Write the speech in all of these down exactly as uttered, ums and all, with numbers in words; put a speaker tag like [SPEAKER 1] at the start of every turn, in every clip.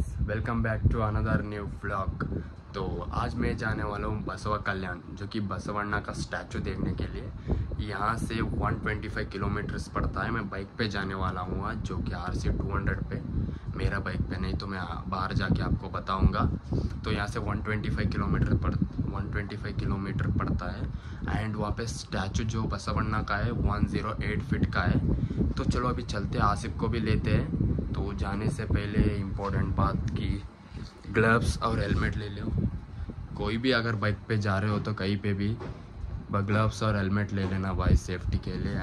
[SPEAKER 1] Welcome back to another new vlog. तो आज मैं जाने वाला हूँ बसवा कल्याण, जो कि बसवण्णा का स्टैचू देखने के लिए। यहाँ से एक सौ पच्चीस किलोमीटर्स पड़ता है। मैं बाइक पे जाने वाला हूँ आज, जो कि आर सी टू हंड्रेड पे, मेरा बाइक पे, नहीं तो मैं बाहर जाके आपको बताऊँगा। तो यहाँ से एक सौ पच्चीस किलोमीटर पड़ एक सौ पच्चीस किलोमीटर पड़ता है। एंड वहाँ पे स्टैचू जो बसवण्णा का है एक सौ आठ फीट का है। तो चलो अभी चलते, आसिफ को भी लेते हैं। तो जाने से पहले इम्पोर्टेंट बात की ग्लव्स और हेलमेट ले लो। कोई भी अगर बाइक पे जा रहे हो तो कहीं पे भी ग्लव्स और हेलमेट ले लेना भाई, सेफ्टी के लिए।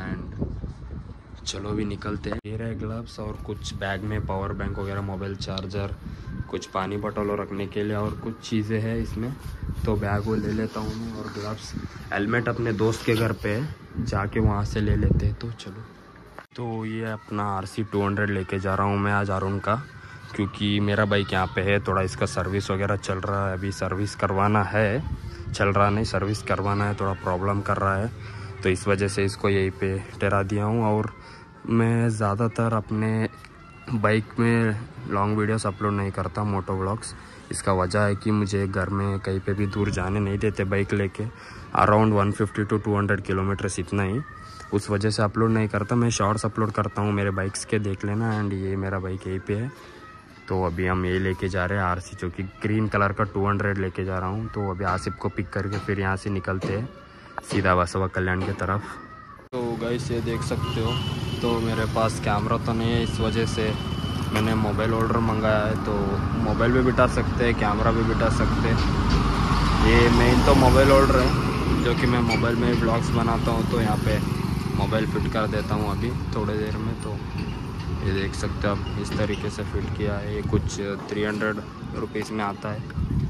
[SPEAKER 1] एंड चलो भी निकलते हैं। ये रहे ग्लव्स और कुछ बैग में पावर बैंक वगैरह, मोबाइल चार्जर, कुछ पानी बोतल रखने के लिए और कुछ चीज़ें हैं इसमें। तो बैग वो ले लेता हूँ मैं, और ग्लव्स हेलमेट अपने दोस्त के घर पे जाके वहाँ से ले लेते हैं। तो चलो। तो ये अपना आर सी टू हंड्रेड लेके जा रहा हूँ मैं आज अरुण का, क्योंकि मेरा बाइक यहाँ पे है। थोड़ा इसका सर्विस वगैरह चल रहा है, अभी सर्विस करवाना है, चल रहा नहीं सर्विस करवाना है, थोड़ा प्रॉब्लम कर रहा है। तो इस वजह से इसको यहीं पे ठहरा दिया हूँ। और मैं ज़्यादातर अपने बाइक में लॉन्ग वीडियोस अपलोड नहीं करता, मोटो व्लॉग्स। इसका वजह है कि मुझे घर में कहीं पे भी दूर जाने नहीं देते बाइक लेके। अराउंड एक सौ पचास टू दो सौ किलोमीटर्स इतना ही, उस वजह से अपलोड नहीं करता। मैं शॉर्ट्स अपलोड करता हूँ मेरे बाइक्स के, देख लेना। एंड ये मेरा बाइक यहीं पे है। तो अभी हम ये लेके जा रहे हैं आरसी, जो कि ग्रीन कलर का टू हंड्रेड लेके जा रहा हूँ। तो अभी आसिफ को पिक करके फिर यहाँ से निकलते हैं सीधा बसवा कल्याण की तरफ। तो गाइस ये देख सकते हो, तो मेरे पास कैमरा तो नहीं है, इस वजह से मैंने मोबाइल होल्डर मंगाया है। तो मोबाइल भी बिठा सकते हैं, कैमरा भी बिठा सकते हैं। ये मेन तो मोबाइल होल्डर है, जो कि मैं मोबाइल में ब्लॉग्स बनाता हूँ। तो यहाँ पे मोबाइल फिट कर देता हूँ अभी थोड़ी देर में। तो ये देख सकते हो आप, इस तरीके से फिट किया है। ये कुछ थ्री हंड्रेड रुपीज़ में आता है।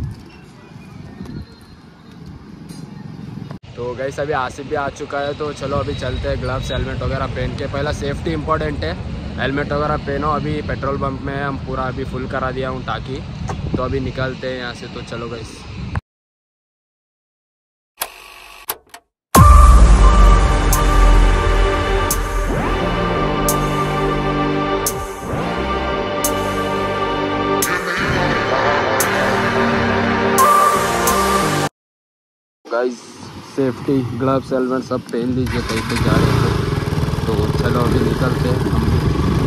[SPEAKER 1] तो गाइस अभी आसिफ भी आ चुका है। तो चलो अभी चलते हैं, ग्लव्स हेलमेट वगैरह पहन के। पहला सेफ्टी इंपॉर्टेंट है, हेलमेट वगैरह पहनो। अभी पेट्रोल पंप में हम पूरा अभी फुल करा दिया हूँ टाकी। तो अभी निकलते हैं यहाँ से। तो चलो guys. Guys safety gloves helmet सब पहन लीजिए कहीं पे जा रहे हो। तो चलो अभी निकलते हैं हम भी।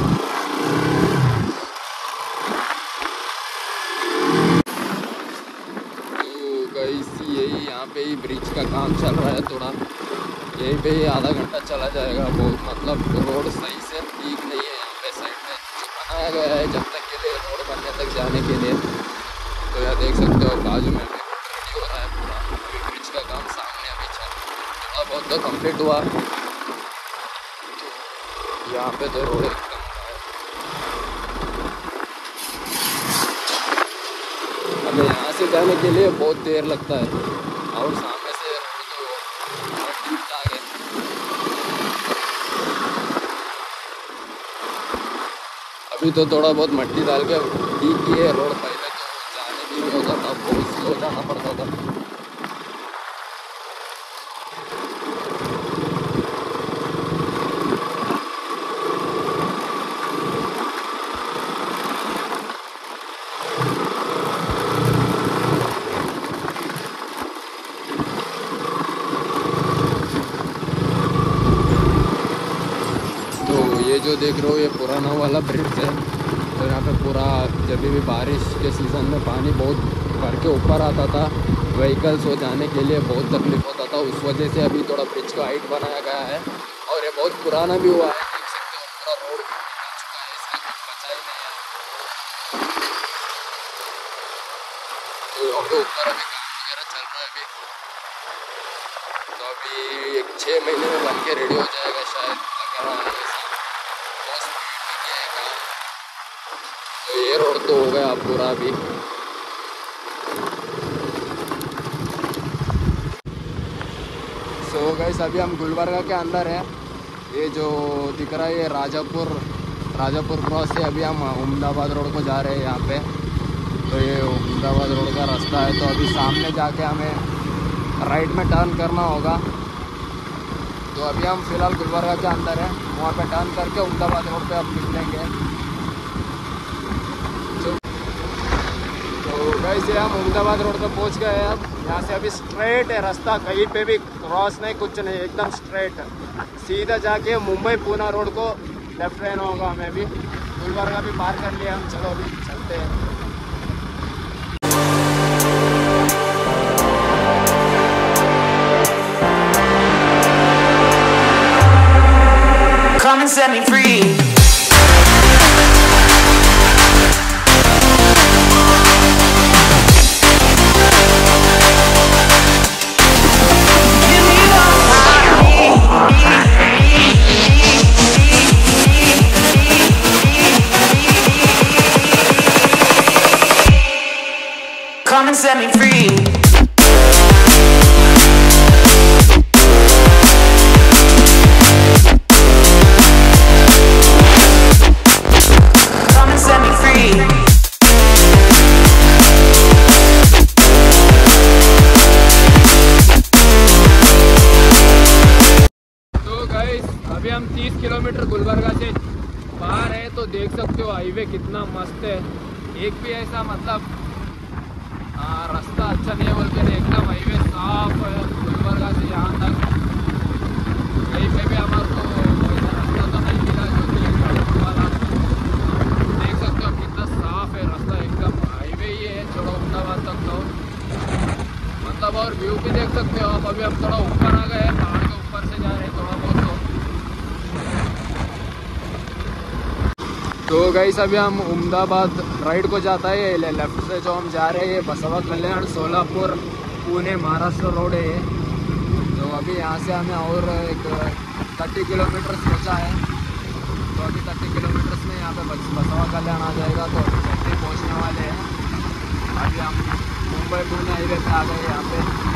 [SPEAKER 1] तो गाइस यही यहाँ पे ही ब्रिज का काम चल रहा है थोड़ा, यहीं पे ही आधा घंटा चला जाएगा। बहुत मतलब रोड सही से ठीक नहीं है यहाँ पे, साइड में बनाया गया है जब तक के लिए, रोड बनने तक जाने के लिए। तो यहाँ देख सकते हो बाजू में रेडी हो रहा है पूरा, ब्रिज का काम सामने अभी चल थोड़ा बहुत तो कंप्लीट हुआ। यहाँ पे तो रोड एकदम हमें यहाँ से जाने के लिए बहुत देर लगता है, और सामने से रोड तो आगे। अभी तो थोड़ा बहुत मट्टी डाल के ठीक की है रोड, पहले तो जाने भी नहीं होता था, बहुत स्लो जाना पड़ता था। ये जो देख रहे हो ये पुराना वाला ब्रिज है। तो यहाँ पे पूरा जब भी बारिश के सीज़न में पानी बहुत भर के ऊपर आता था, व्हीकल्स हो जाने के लिए बहुत तकलीफ होता था। उस वजह से अभी थोड़ा ब्रिज का हाइट बनाया गया है, और ये बहुत पुराना भी हुआ है। देख सकते हो पूरा रोड भी निकल चुका है, इसका कुछ बचा ही नहीं है। तो यहाँ पे ऊपर अभी काम वगैरह चल रहा है अभी। तो अभी एक छः महीने में बन के रेडी हो जाएगा शायद, लग रहा है। तो ये रोड तो हो गया पूरा अभी। सो गाइस अभी हम गुलबर्गा के अंदर है। ये जो दिख रहा है ये राजापुर राजापुर क्रॉस से अभी हम अहमदाबाद रोड को जा रहे हैं यहाँ पे। तो ये अहमदाबाद रोड का रास्ता है। तो अभी सामने जाके हमें राइट में टर्न करना होगा। तो अभी हम फिलहाल गुलबर्गा के अंदर हैं, वहाँ पे टर्न करके अहमदाबाद रोड पे अब निकलेंगे। वैसे हम अहमदाबाद रोड पे पहुंच गए हैं। अब यहाँ से अभी स्ट्रेट है रास्ता, कहीं पे भी क्रॉस नहीं, कुछ नहीं, एकदम स्ट्रेट है। सीधा जाके मुंबई पूना रोड को लेफ्ट रहना होगा हमें। भी गुलबर्गा भी पार कर लिया हम। चलो अभी चलते हैं।
[SPEAKER 2] Come and set me free. Give me what I need. Come and set me free.
[SPEAKER 1] अभी हम तीस किलोमीटर गुलबर्गा से बाहर है, तो देख सकते हो हाईवे कितना मस्त है। एक भी ऐसा मतलब हाँ रास्ता अच्छा नहीं है बोलते नहीं, एकदम हाईवे साफ है गुलबर्गा से यहाँ तक। कहीं पे भी हमारे को वैसा रास्ता तो नहीं मिला जो कि सड़क वाला। देख सकते हो कितना साफ है रास्ता, एकदम हाईवे ही है छोड़ो अहमदाबाद तक तो मतलब। और व्यू भी देख सकते हो आप। अभी हम थोड़ा ऊपर आ गए, पहाड़ के ऊपर से जा रहे हैं थोड़ा बहुत। तो गाइस अभी हम अहमदाबाद राइड को जाता है, लेफ्ट से जो हम जा रहे हैं बसवा कल्याण सोलापुर पुणे महाराष्ट्र रोड है ये। तो अभी यहाँ से हमें और एक तीस किलोमीटर सोचा है। तो अभी तीस किलोमीटर में यहाँ पे बसवा कल्याण आ जाएगा, तो अभी जल्दी पहुँचने वाले हैं। अभी हम मुंबई पुणे हाईवे पे आ गए यहाँ पे।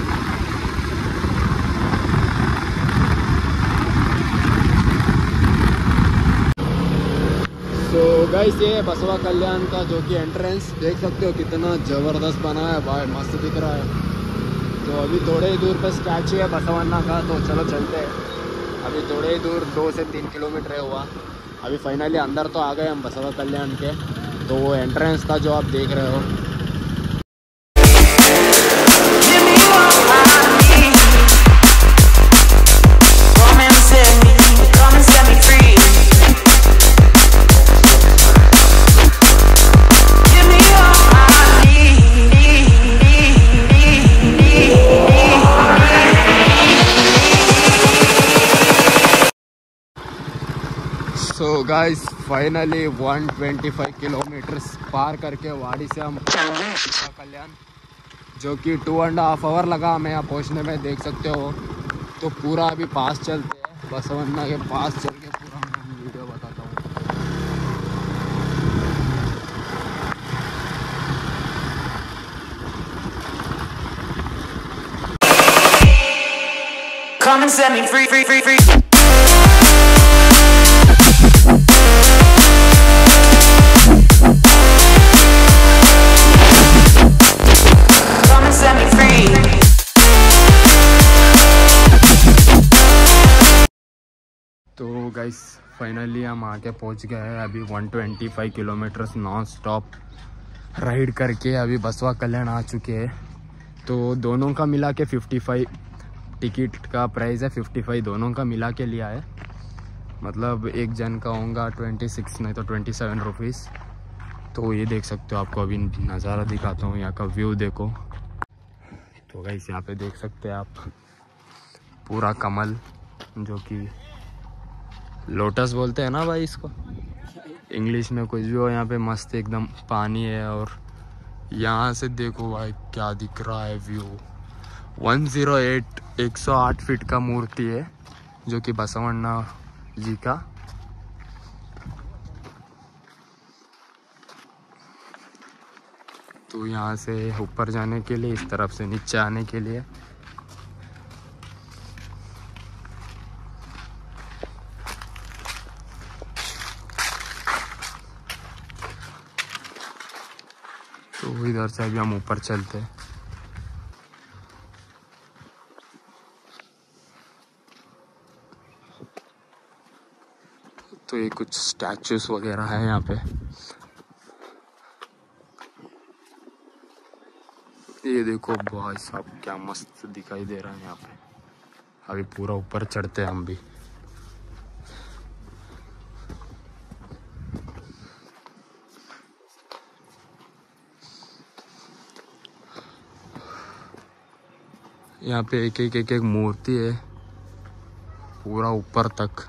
[SPEAKER 1] तो गाइस ये बसवा कल्याण का जो कि एंट्रेंस देख सकते हो कितना ज़बरदस्त बना है भाई, मस्त दिख रहा है। तो अभी थोड़े ही दूर पे स्टैचू है बसवन्ना का, तो चलो चलते हैं। अभी थोड़े ही दूर दो से तीन किलोमीटर है हुआ। अभी फाइनली अंदर तो आ गए हम बसवा कल्याण के। तो वो एंट्रेंस था जो आप देख रहे हो। सो गाइस फाइनली एक सौ पच्चीस किलोमीटर्स पार करके वाड़ी से हम कल्याण, जो कि टू एंड हाफ आवर लगा हमें यहाँ पहुँचने में, देख सकते हो। तो पूरा अभी पास चलते हैं, बसवन्ना के पास चल के पूरा मैं वीडियो बताता हूँ।
[SPEAKER 2] Come and set me free, free, free, free.
[SPEAKER 1] तो गाइस फाइनली हम आके पहुंच गए हैं। अभी एक सौ पच्चीस किलोमीटर्स नॉन स्टॉप राइड करके अभी बसवा कल्याण आ चुके हैं। तो दोनों का मिला के पचपन टिकट का प्राइस है, पचपन दोनों का मिला के लिया है। मतलब एक जन का होगा छब्बीस नहीं तो सत्ताईस रुपीस। तो ये देख सकते हो, आपको अभी नज़ारा दिखाता हूँ, यहाँ का व्यू देखो। तो गाइस यहाँ पे देख सकते हैं आप पूरा कमल, जो कि लोटस बोलते हैं ना भाई इसको, इंग्लिश में कुछ भी हो। यहाँ पे मस्त एकदम पानी है, और यहाँ से देखो भाई क्या दिख रहा है व्यू। एक सौ आठ एक सौ आठ फीट का मूर्ति है, जो कि बसवन्ना जी का। तो यहाँ से ऊपर जाने के लिए, इस तरफ से नीचे आने के लिए तो इधर से अभी हम ऊपर चलते हैं। तो ये कुछ स्टैचूस वगैरह है यहाँ पे। ये देखो भाई साहब क्या मस्त दिखाई दे रहा है यहाँ पे। अभी पूरा ऊपर चढ़ते हैं हम भी। यहाँ पे एक एक एक एक मूर्ति है पूरा ऊपर तक।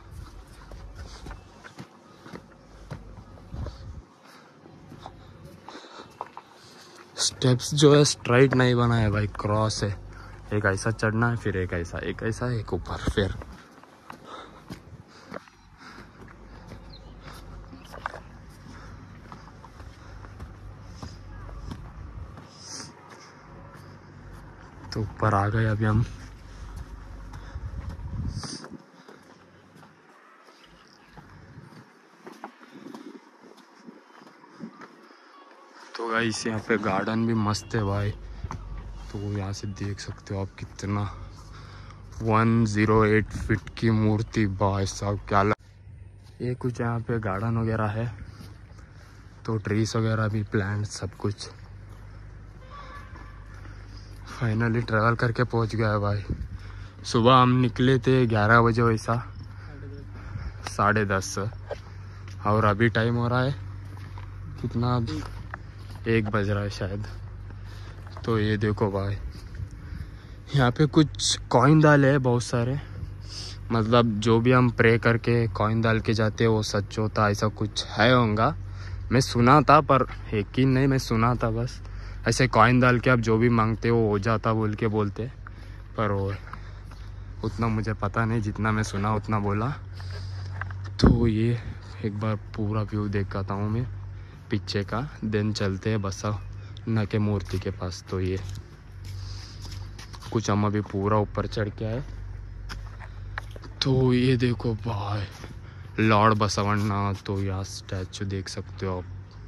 [SPEAKER 1] स्टेप्स जो है स्ट्राइट नहीं बना है भाई, क्रॉस है। एक ऐसा चढ़ना है, फिर एक ऐसा, एक ऐसा, एक ऊपर, फिर तो ऊपर आ गए अभी हम। तो गाइस यहाँ पे गार्डन भी मस्त है भाई। तो यहाँ से देख सकते हो आप कितना वन ज़ीरो एट फीट की मूर्ति भाई साहब क्या लग। ये कुछ यहाँ पे गार्डन वगैरह है, तो ट्रीज वगैरह भी, प्लांट सब कुछ। फाइनली ट्रैवल करके पहुँच गया है भाई। सुबह हम निकले थे ग्यारह बजे वैसा, साढ़े दस, और अभी टाइम हो रहा है कितना, एक बज रहा है शायद। तो ये देखो भाई यहाँ पे कुछ कॉइन डाले हैं बहुत सारे, मतलब जो भी हम प्रे करके कॉइन डाल के जाते हैं वो सच होता, ऐसा कुछ है होगा। मैं सुना था पर यकीन नहीं, मैं सुना था बस। ऐसे कॉइन डाल के आप जो भी मांगते हो हो जाता बोल के बोलते, पर वो उतना मुझे पता नहीं, जितना मैं सुना उतना बोला। तो ये एक बार पूरा व्यू देख आता हूँ मैं पीछे का, दिन चलते हैं बसवण्णा के मूर्ति के पास। तो ये कुछ हम अभी पूरा ऊपर चढ़ के आए। तो ये देखो भाई लॉर्ड बसवण्णा, तो यहाँ स्टैचू देख सकते हो आप।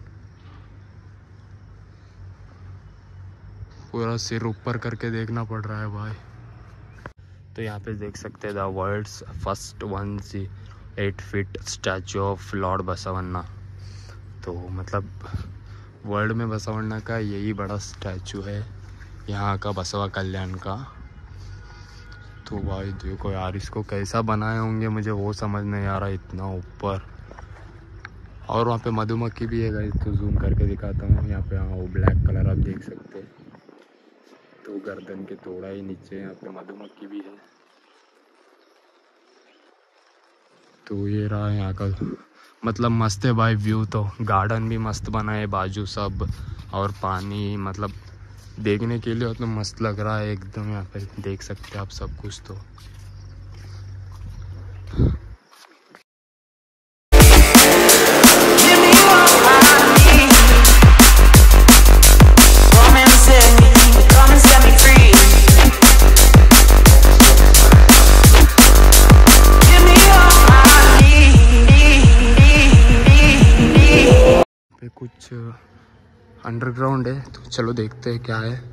[SPEAKER 1] पूरा सिर ऊपर करके देखना पड़ रहा है भाई। तो यहाँ पे देख सकते हैं the world's first one C eight feet statue of lord Basavanna. तो मतलब वर्ल्ड में बसवण्णा का यही बड़ा स्टैचू है यहाँ का, बसवा कल्याण का। तो भाई देखो यार इसको कैसा बनाए होंगे मुझे वो समझ नहीं आ रहा, इतना ऊपर। और वहाँ पे मधुमक्खी भी है गाइस, तो जूम करके दिखाता हूँ। यहाँ पे हाँ वो ब्लैक कलर आप देख सकते हैं, तो गर्दन के थोड़ा ही नीचे यहाँ पे मधुमक्खी भी है। तो ये रहा यहाँ का, मतलब मस्त है भाई व्यू। तो गार्डन भी मस्त बना है बाजू सब, और पानी मतलब देखने के लिए तो मस्त लग रहा है एकदम। यहाँ पे देख सकते हैं आप सब कुछ। तो
[SPEAKER 2] Give me all I need. Come and set me, come and set me free. Give me all I need.
[SPEAKER 1] पे कुछ अंडरग्राउंड है, तो चलो देखते हैं क्या है।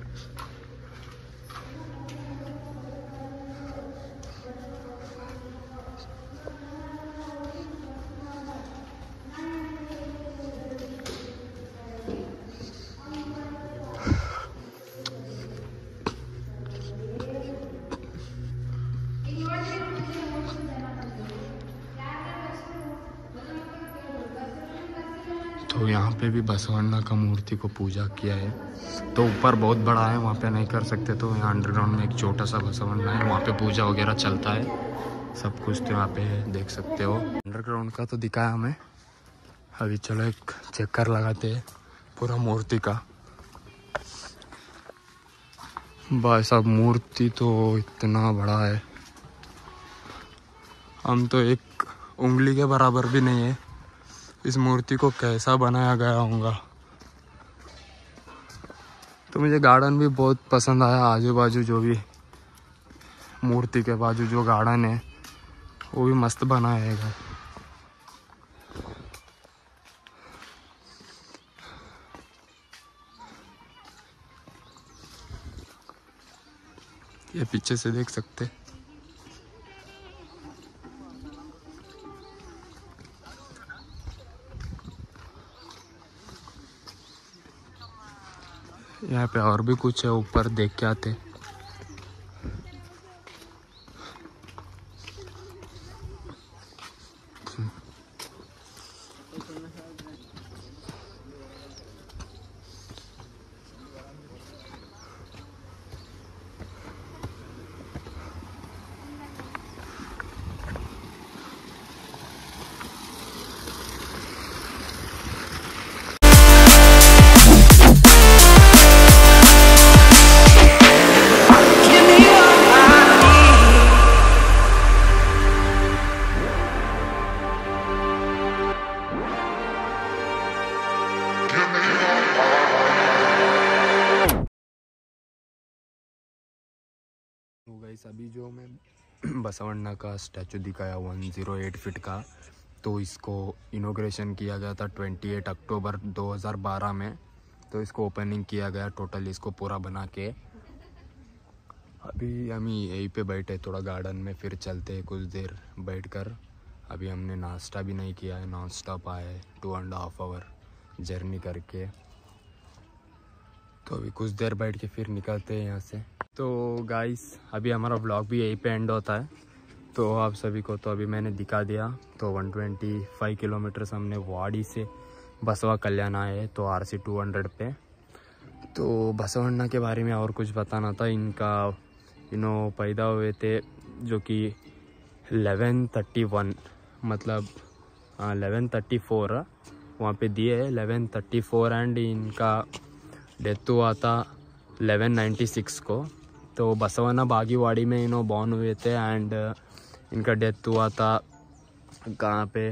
[SPEAKER 1] तो यहाँ पे भी बसवण्णा का मूर्ति को पूजा किया है। तो ऊपर बहुत बड़ा है, वहाँ पे नहीं कर सकते, तो यहाँ अंडरग्राउंड में एक छोटा सा बसवण्णा है, वहाँ पे पूजा वगैरह चलता है सब कुछ। तो यहाँ पे देख सकते हो अंडरग्राउंड का तो दिखाया हमें। अभी चलो एक चक्कर लगाते हैं पूरा मूर्ति का। भाई साहब मूर्ति तो इतना बड़ा है, हम तो एक उंगली के बराबर भी नहीं है। इस मूर्ति को कैसा बनाया गया होगा। तो मुझे गार्डन भी बहुत पसंद आया, आजू बाजू जो भी मूर्ति के बाजू जो गार्डन है वो भी मस्त बनाया है। ये पीछे से देख सकते हैं। यहाँ पे और भी कुछ है, ऊपर देख के आते।
[SPEAKER 2] Give me all I need.
[SPEAKER 1] तो गाइस अभी जो मैं बसवण्णा का स्टैचू दिखाया वन ज़ीरो एट फीट का, तो इसको इनॉग्रेशन किया गया था अट्ठाईस अक्टूबर दो हज़ार बारह में। तो इसको ओपनिंग किया गया टोटल इसको पूरा बना के। अभी हम यहीं पे बैठे थोड़ा गार्डन में, फिर चलते कुछ देर बैठकर। अभी हमने नाश्ता भी नहीं किया है, नॉन स्टॉप आए two and half hour journey करके। तो अभी कुछ देर बैठ के फिर निकलते हैं यहाँ से। तो गाइस अभी हमारा व्लॉग भी यहीं पे एंड होता है। तो आप सभी को तो अभी मैंने दिखा दिया। तो एक सौ पच्चीस किलोमीटर हमने वाड़ी से बसवा कल्याण आए, तो आर सी टू हंड्रेड पे। तो बसवण्णा के बारे में और कुछ बताना था। इनका इनो पैदा हुए थे जो कि ग्यारह थर्टी वन, मतलब ग्यारह थर्टी फोर वहाँ पे दिए है, ग्यारह थर्टी फोर। एंड इनका डेथ हुआ था ग्यारह नाइन्टी सिक्स को। तो बसवण्णा बागीवाड़ी में इनो बॉर्न हुए थे एंड इनका डेथ हुआ था कहाँ पे।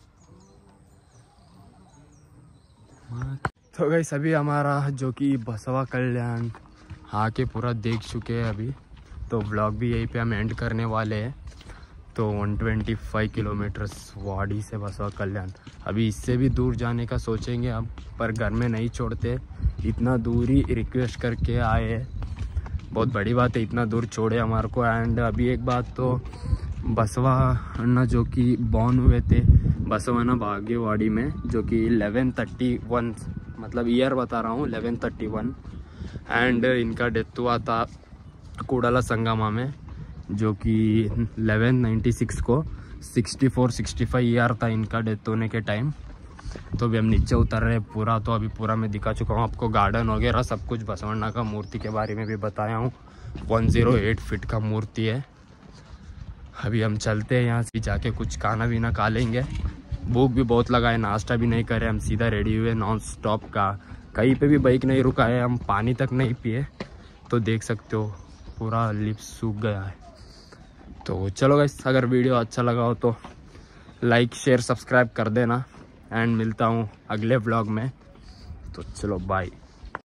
[SPEAKER 1] तो गाइस अभी हमारा जो कि बसवा कल्याण आके पूरा देख चुके हैं अभी। तो व्लॉग भी यहीं पे हम एंड करने वाले हैं। तो एक सौ पच्चीस किलोमीटर्स वाड़ी से बसवा कल्याण। अभी इससे भी दूर जाने का सोचेंगे हम, पर घर में नहीं छोड़ते। इतना दूर ही रिक्वेस्ट करके आए हैं, बहुत बड़ी बात है, इतना दूर छोड़े हमारे को। एंड अभी एक बात, तो बसवण्णा जो कि बॉर्न हुए थे बसवण्णा बागेवाड़ी में, जो कि ग्यारह थर्टी वन, मतलब ईयर बता रहा हूँ ग्यारह थर्टी वन। एंड इनका डेथ हुआ था कूड़ाला संगमा में, जो कि ग्यारह नाइन्टी सिक्स को। Sixty four sixty five year था इनका डेथ होने के टाइम। तो अभी हम नीचे उतर रहे हैं पूरा। तो अभी पूरा मैं दिखा चुका हूँ आपको, गार्डन वगैरह सब कुछ। बसवण्णा का मूर्ति के बारे में भी बताया हूँ, वन ज़ीरो एट फीट का मूर्ति है। अभी हम चलते हैं यहाँ से, जाके कुछ खाना पीना खा लेंगे। भूख भी बहुत लगा है, नाश्ता भी नहीं करे, हम सीधा रेडी हुए नॉन स्टॉप का। कहीं पे भी बाइक नहीं रुका है, हम पानी तक नहीं पिए। तो देख सकते हो पूरा लिप्स सूख गया है। तो चलो गाइस, अगर वीडियो अच्छा लगा हो तो लाइक शेयर सब्सक्राइब कर देना। एंड मिलता हूँ अगले व्लॉग में। तो चलो बाय।